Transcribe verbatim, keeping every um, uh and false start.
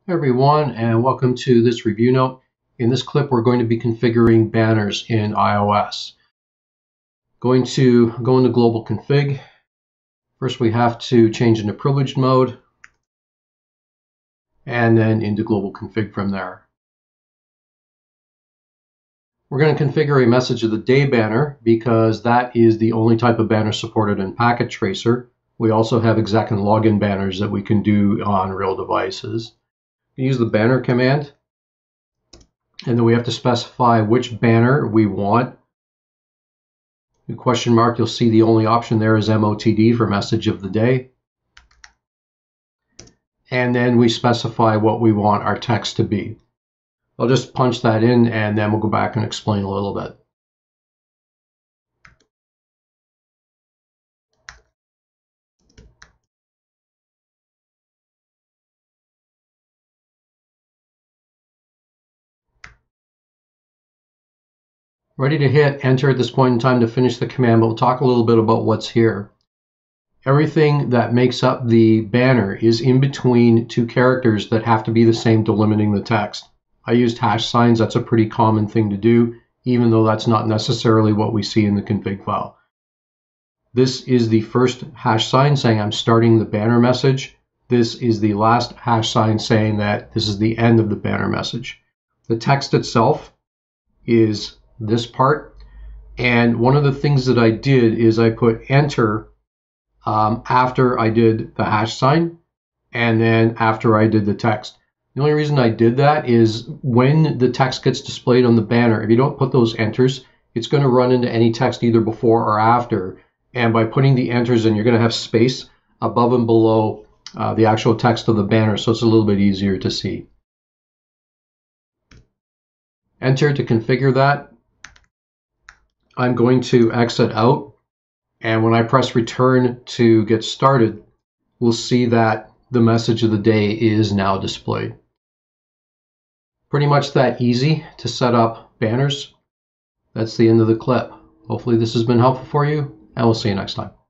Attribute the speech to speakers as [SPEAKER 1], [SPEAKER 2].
[SPEAKER 1] Hey everyone, and welcome to this review note. In this clip, we're going to be configuring banners in i O S. Going to go into global config. First, we have to change into privileged mode, and then into global config from there. We're going to configure a message of the day banner because that is the only type of banner supported in Packet Tracer. We also have exec and login banners that we can do on real devices. Use the banner command, and then we have to specify which banner we want. The question mark, you'll see the only option there is M O T D for message of the day. And then we specify what we want our text to be. I'll just punch that in and then we'll go back and explain a little bit. Ready to hit enter at this point in time to finish the command, but we'll talk a little bit about what's here. Everything that makes up the banner is in between two characters that have to be the same delimiting the text. I used hash signs. That's a pretty common thing to do, even though that's not necessarily what we see in the config file. This is the first hash sign saying I'm starting the banner message. This is the last hash sign saying that this is the end of the banner message. The text itself is this part, and one of the things that I did is I put enter um, after I did the hash sign and then after I did the text. The only reason I did that is when the text gets displayed on the banner, if you don't put those enters, it's going to run into any text either before or after, and by putting the enters in, you're going to have space above and below uh, the actual text of the banner, so it's a little bit easier to see. Enter to configure that. I'm going to exit out, and when I press return to get started, we'll see that the message of the day is now displayed. Pretty much that easy to set up banners. That's the end of the clip. Hopefully this has been helpful for you, and we'll see you next time.